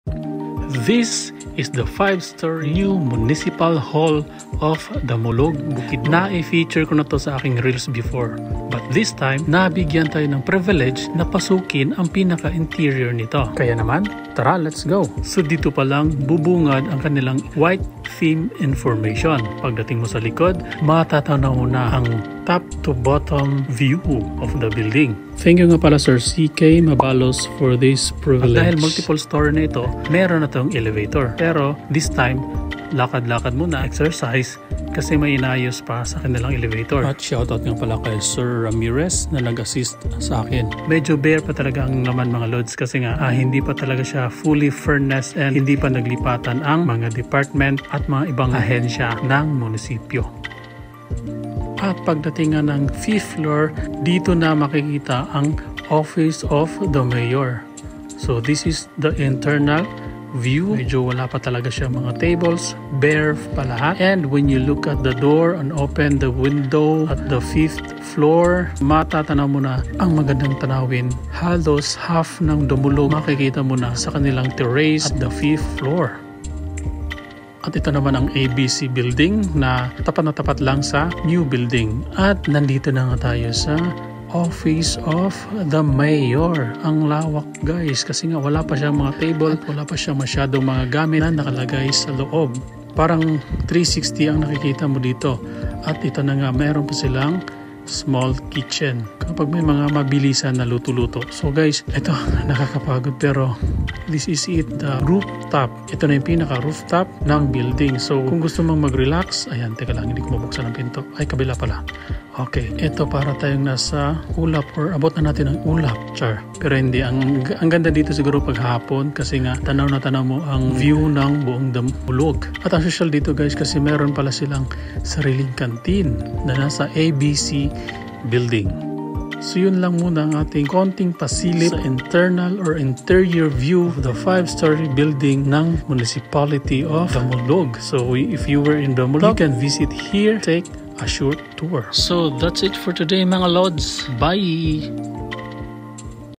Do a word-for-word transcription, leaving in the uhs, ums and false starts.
This is the five-story new Municipal Hall of Damulog, Bukidnon. Na-feature ko na to sa aking reels before. But this time, nabigyan tayo ng privilege na pasukin ang pinaka-interior nito. Kaya naman, tara, let's go! So dito pa lang, bubungad ang kanilang white theme information. Pagdating mo sa likod, matatanaw mo na ang top to bottom view of the building. Thank you nga pala Sir C K Mabalos for this privilege. At dahil multiple story na ito, meron na itong elevator. Pero this time, lakad-lakad muna, exercise, kasi may inayos pa sa kanilang elevator. At shoutout nga pala kay Sir Ramirez na nag-assist sa akin. Medyo bare pa talaga ang laman mga lods kasi nga ah, hindi pa talaga siya fully furnished and hindi pa naglipatan ang mga department at mga ibang ahensya ng munisipyo. At pagdating nga ng fifth floor, dito na makikita ang Office of the Mayor. So this is the internal view. Medyo wala pa talaga siya mga tables, bare pa lahat. And when you look at the door and open the window at the fifth floor, matatanaw mo na ang magandang tanawin. Halos half ng Damulog makikita mo na sa kanilang terrace at the fifth floor. At ito naman ang A B C building na tapat na tapat lang sa new building. At nandito na nga tayo sa Office of the Mayor. Ang lawak guys kasi nga wala pa siyang mga table at wala pa siyang masyadong mga gamit na nakalagay sa loob. Parang three sixty ang nakikita mo dito. At ito na nga meron pa silang small kitchen kapag may mga mabilisan na luto-luto. So guys, ito nakakapagod pero this is it, the rooftop. Ito na yung pinaka rooftop ng building. So kung gusto mong mag-relax, ayan, teka lang, hindi ko mabuksan ang pinto. Ay, kabila pala. Okay, ito para tayong nasa ulap or abot na natin ang ulap. Char. Pero hindi, ang, ang ganda dito siguro pag hapon kasi nga tanaw na tanaw mo ang view ng buong Damulog. At ang social dito guys kasi meron pala silang sariling kantin na nasa A B C building. So yun lang muna ang ating konting pasilip sa internal or interior view of the five-story building ng Municipality of Damulog. So if you were in Damulog, you can visit here, take a short tour. So that's it for today mga lods. Bye!